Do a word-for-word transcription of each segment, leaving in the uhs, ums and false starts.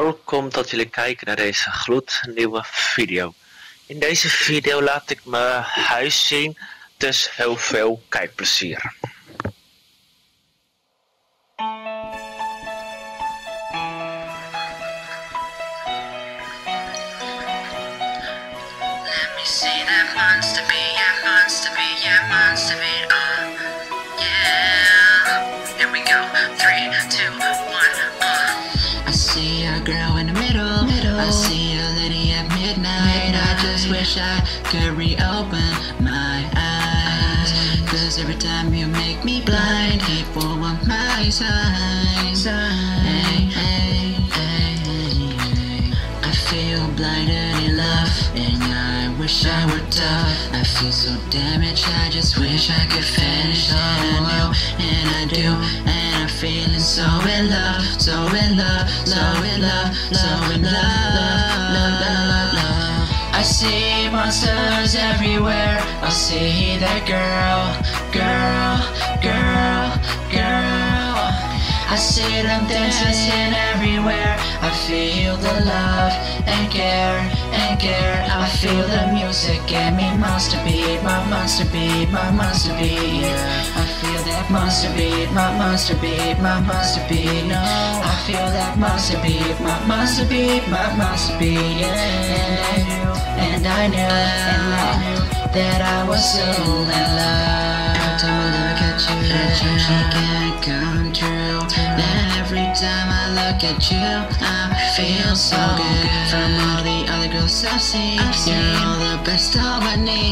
welkom dat jullie kijken naar deze gloednieuwe video. In deze video laat ik mijn huis zien, dus heel veel kijkplezier. Let me see that monster be, yeah, monster be, yeah, monster be, uh, yeah. Here we go, three, two, one, uh. I see a girl in the middle, middle. I see a lady at midnight. midnight. I just wish I could reopen my eyes. Cause every time you make me blind, people want my signs. Hey, hey, hey, hey. I feel blinded in love, and I wish I were tough. I feel so damaged, I just wish I could finish. And I know, and I do, and I'm feeling so in love, so in love, so in love, so in love, love, love, love, love. I see monsters everywhere. I see that girl, girl, girl, girl. I see them dancing everywhere. I feel the love and care and care. I feel the music get me monster beat, my monster beat, my monster beat. Yeah. I feel that monster beat, my monster beat, my monster beat. No, I feel that monster beat, my monster beat, my monster beat. Yeah. And I knew, and I knew that I was so in love. Every time I look at you, that you can't come true. Then every time I look at you, I feel so good. From all the other girls I've seen, you're all the best of I need.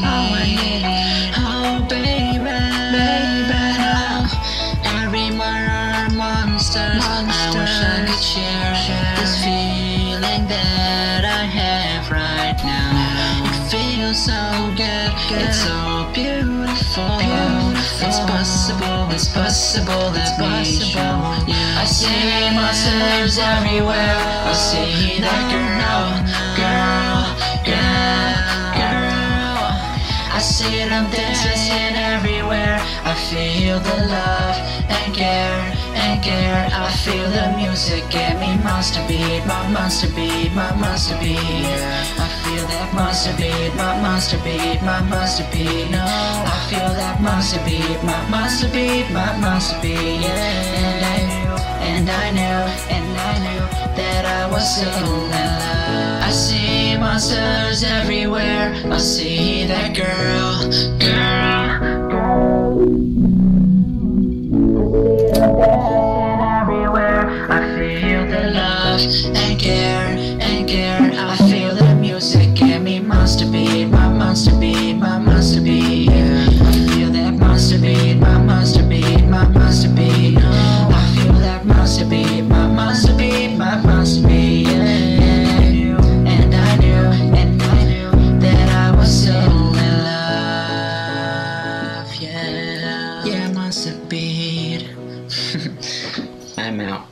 Oh baby, baby, now every murder monsters. I wish I could share this feeling that I have right now. It feels so good, it's so beautiful. It's possible, it's possible, it's possible. Yeah. I see monsters everywhere. I see that girl, girl, girl, girl. I see them dancing everywhere. I feel the love and care and care. I feel the music get me monster beat, my monster beat, my monster beat. Yeah. I feel that monster beat, my monster beat, my monster beat. No, I feel that monster beat, my monster beat, my monster beat. Yeah. And I knew, and I knew, and I knew that I was so in love. I see monsters everywhere. I see that girl, girl, girl. Dancing everywhere. I feel the love and care and care. I feel the music get me monster beat, my monster beat, my monster beat. Yeah. I feel that monster beat, my monster beat, my monster beat. I feel that monster beat, my monster beat, my monster beat. Yeah. And I knew, and I knew, and I knew that I was so in love. Yeah, yeah, monster beat. I'm out.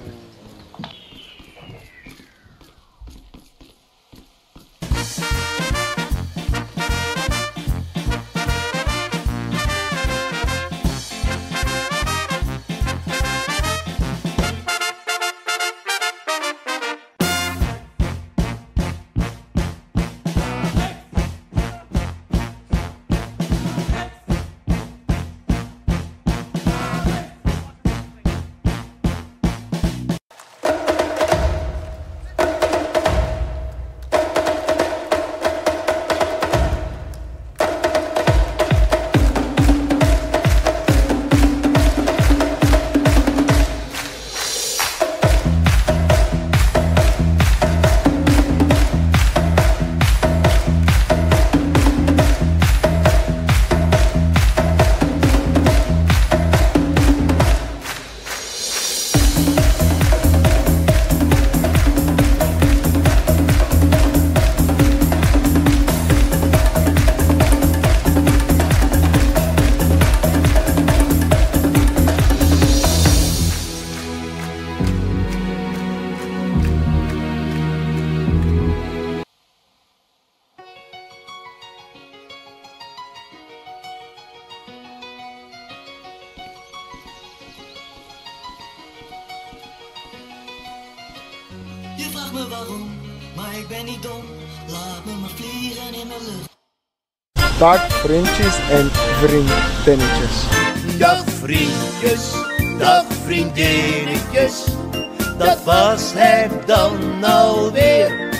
vraag me waarom, maar ik ben niet dom. Laat me maar vliegen in mijn lucht. Dag vriendjes en vriendinnetjes. Dag vriendjes, dag vriendinnetjes, dat was het dan alweer.